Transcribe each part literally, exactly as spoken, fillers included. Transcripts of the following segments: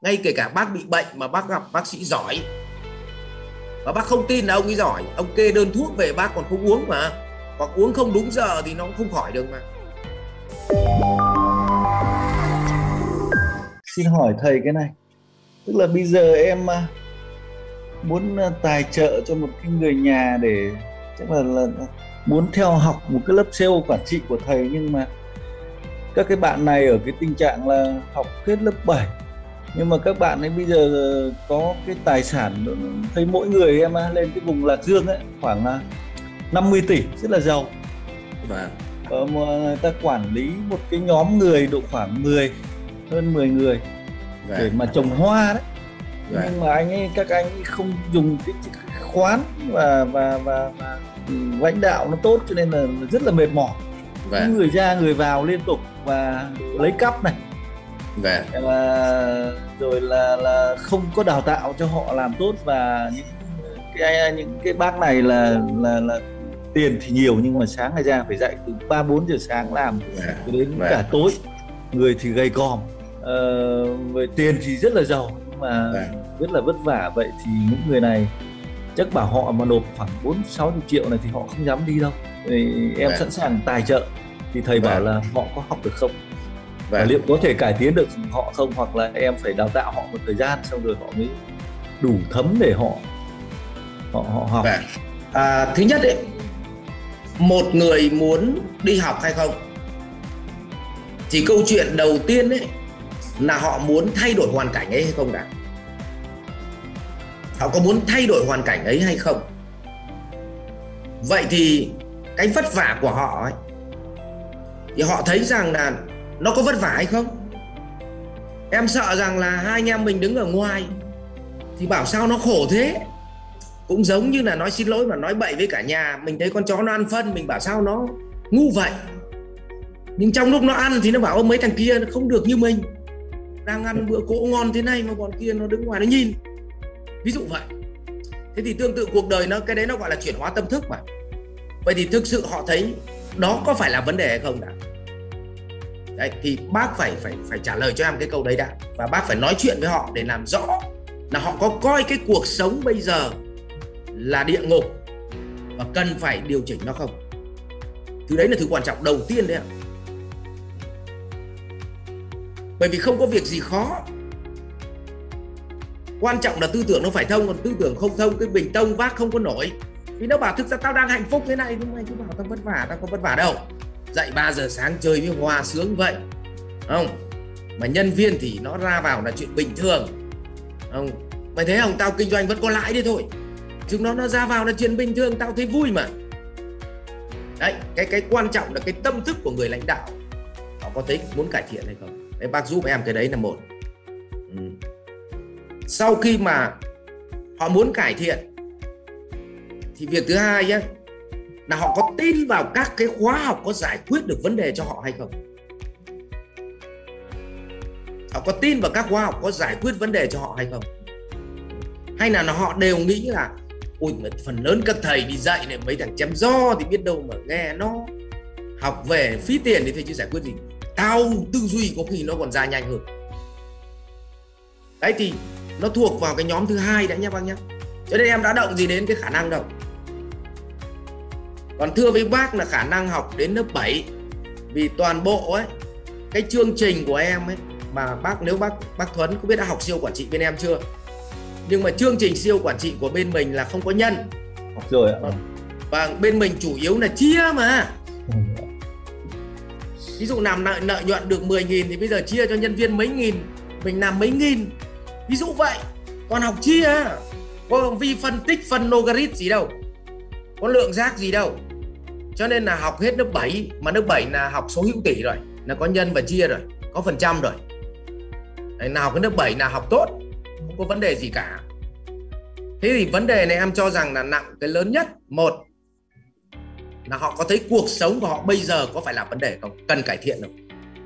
Ngay kể cả bác bị bệnh mà bác gặp bác sĩ giỏi và bác không tin là ông ấy giỏi, ông kê đơn thuốc về bác còn không uống mà, hoặc uống không đúng giờ thì nó cũng không khỏi được mà. Xin hỏi thầy cái này, tức là bây giờ em muốn tài trợ cho một cái người nhà để chắc là, là muốn theo học một cái lớp sale quản trị của thầy, nhưng mà các cái bạn này ở cái tình trạng là học hết lớp bảy, nhưng mà các bạn ấy bây giờ có cái tài sản, thấy mỗi người em lên cái vùng Lạc Dương ấy khoảng là năm mươi tỷ, rất là giàu. Vâng. Ờ, mà người ta quản lý một cái nhóm người độ khoảng mười, hơn mười người vâng. để mà trồng hoa đấy. Vâng. Nhưng mà anh ấy, các anh ấy không dùng cái khoán và và và, và lãnh đạo nó tốt, cho nên là rất là mệt mỏi. Vâng. Người ra người vào liên tục và lấy cắp này. Vâng. Và rồi là là không có đào tạo cho họ làm tốt, và những cái những cái bác này là là là tiền thì nhiều nhưng mà sáng ngày ra phải dậy từ ba bốn giờ sáng làm cho đến vâng. cả tối, người thì gầy còm, ờ, về tiền thì rất là giàu nhưng mà vâng. rất là vất vả. Vậy thì những người này chắc bảo họ mà nộp khoảng bốn sáu triệu này thì họ không dám đi đâu. Thì em vâng. sẵn sàng tài trợ, thì thầy vâng. bảo là họ có học được không? Và liệu có thể cải tiến được họ không, hoặc là em phải đào tạo họ một thời gian xong rồi họ mới đủ thấm để họ họ, họ học. Vâng. À, thứ nhất ấy, một người muốn đi học hay không thì câu chuyện đầu tiên ấy là họ muốn thay đổi hoàn cảnh ấy hay không đã. Họ có muốn thay đổi hoàn cảnh ấy hay không? Vậy thì cái vất vả của họ ấy, thì họ thấy rằng là nó có vất vả hay không? Em sợ rằng là hai anh em mình đứng ở ngoài thì bảo sao nó khổ thế. Cũng giống như là nói xin lỗi mà nói bậy với cả nhà. Mình thấy con chó nó ăn phân, mình bảo sao nó ngu vậy. Nhưng trong lúc nó ăn thì nó bảo ôi mấy thằng kia nó không được như mình, đang ăn bữa cỗ ngon thế này mà bọn kia nó đứng ngoài nó nhìn. Ví dụ vậy. Thế thì tương tự cuộc đời nó, cái đấy nó gọi là chuyển hóa tâm thức mà. Vậy thì thực sự họ thấy đó có phải là vấn đề hay không đã? Đấy, thì bác phải phải phải trả lời cho em cái câu đấy đã, và bác phải nói chuyện với họ để làm rõ là họ có coi cái cuộc sống bây giờ là địa ngục và cần phải điều chỉnh nó không. Thứ đấy là thứ quan trọng đầu tiên đấy ạ. Bởi vì không có việc gì khó, quan trọng là tư tưởng nó phải thông, còn tư tưởng không thông, cái bình tông vác không có nổi. Vì nó bảo thực ra tao đang hạnh phúc thế này, nhưng mày cứ bảo tao vất vả, tao có vất vả đâu. Dậy ba giờ sáng chơi với hoa sướng vậy, không? Mà nhân viên thì nó ra vào là chuyện bình thường, không? Mày thấy không, tao kinh doanh vẫn có lãi đấy thôi, chúng nó nó ra vào là chuyện bình thường, tao thấy vui mà. Đấy, cái cái quan trọng là cái tâm thức của người lãnh đạo, họ có thấy muốn cải thiện hay không. Đấy, bác giúp em cái đấy là một. Ừ. Sau khi mà họ muốn cải thiện thì việc thứ hai ấy, là họ có tin vào các cái khóa học có giải quyết được vấn đề cho họ hay không. Họ có tin vào các khóa học có giải quyết vấn đề cho họ hay không. Hay là họ đều nghĩ là ôi phần lớn các thầy đi dạy này mấy thằng chém gió thì biết đâu mà nghe nó học về phí tiền thì thầy chưa giải quyết gì. Tao tư duy có khi nó còn ra nhanh hơn. Đấy thì nó thuộc vào cái nhóm thứ hai đã nhé bác nhé. Cho nên em đã động gì đến cái khả năng đâu. Còn thưa với bác là khả năng học đến lớp bảy, vì toàn bộ ấy cái chương trình của em ấy, mà bác nếu bác bác Thuấn có biết đã học siêu quản trị bên em chưa? Nhưng mà chương trình siêu quản trị của bên mình là không có nhân. Học rồi ạ. Và bên mình chủ yếu là chia mà. Ví dụ làm lợi, lợi nhuận được mười nghìn thì bây giờ chia cho nhân viên mấy nghìn, mình làm mấy nghìn. Ví dụ vậy. Còn học chia, có vi phân tích, phân logarit gì đâu, có lượng giác gì đâu. Cho nên là học hết lớp bảy, mà lớp bảy là học số hữu tỷ rồi, là có nhân và chia rồi, có phần trăm rồi. Đấy, nào cái lớp bảy là học tốt, không có vấn đề gì cả. Thế thì vấn đề này em cho rằng là nặng cái lớn nhất. Một là họ có thấy cuộc sống của họ bây giờ có phải là vấn đề không, cần cải thiện không.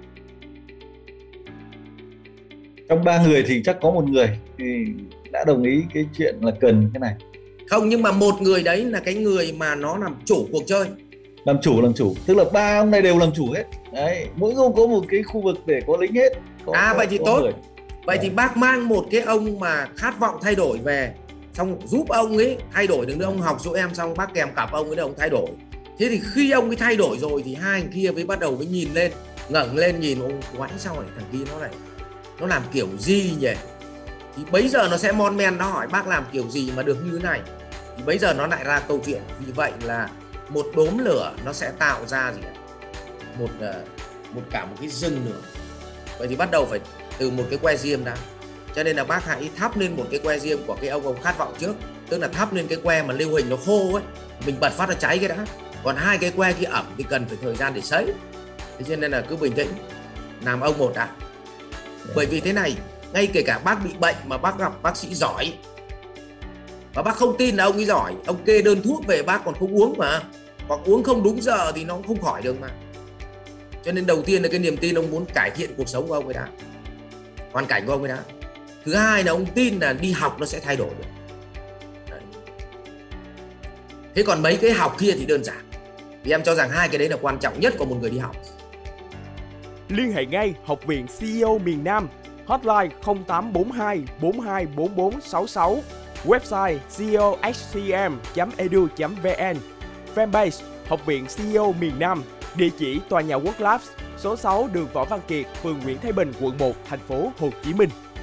Trong ba người thì chắc có một người thì đã đồng ý cái chuyện là cần cái này. Không, nhưng mà một người đấy là cái người mà nó làm chủ cuộc chơi. Làm chủ, làm chủ. Tức là ba ông này đều làm chủ hết. Đấy, mỗi người có một cái khu vực để có lính hết. Có, à có, vậy thì có tốt. người. Vậy thì bác mang một cái ông mà khát vọng thay đổi về, xong giúp ông ấy thay đổi được nữa, ông học chỗ em xong bác kèm cặp ông ấy để ông thay đổi. Thế thì khi ông ấy thay đổi rồi thì hai thằng kia mới bắt đầu mới nhìn lên, ngẩng lên nhìn ông quái sao lại thằng kia nó lại nó làm kiểu gì nhỉ? Thì bấy giờ nó sẽ mon men, nó hỏi bác làm kiểu gì mà được như thế này. Thì bấy giờ nó lại ra câu chuyện. Vì vậy là một đốm lửa nó sẽ tạo ra gì ạ? Một một cả một cái rừng lửa. Vậy thì bắt đầu phải từ một cái que diêm đã. Cho nên là bác hãy thắp lên một cái que diêm của cái ông ông khát vọng trước. Tức là thắp lên cái que mà lưu hình nó khô ấy, mình bật phát ra cháy cái đã. Còn hai cái que kia ẩm thì cần phải thời gian để sấy. Thế cho nên là cứ bình tĩnh làm ông một đã. Bởi vì thế này, ngay kể cả bác bị bệnh mà bác gặp bác sĩ giỏi và bác không tin là ông ấy giỏi, ông kê đơn thuốc về bác còn không uống mà, hoặc uống không đúng giờ thì nó cũng không khỏi được mà. Cho nên đầu tiên là cái niềm tin ông muốn cải thiện cuộc sống của ông ấy đã, hoàn cảnh của ông ấy đã. Thứ hai là ông tin là đi học nó sẽ thay đổi được. Đấy. Thế còn mấy cái học kia thì đơn giản. Vì em cho rằng hai cái đấy là quan trọng nhất của một người đi học. Liên hệ ngay Học viện xê e ô miền Nam, hotline không tám bốn hai bốn hai bốn bốn sáu sáu, website c e o h c m chấm e d u chấm v n, fanpage Học viện xê e ô miền Nam, địa chỉ tòa nhà Worklabs, số sáu đường Võ Văn Kiệt, phường Nguyễn Thái Bình, quận một, thành phố Hồ Chí Minh.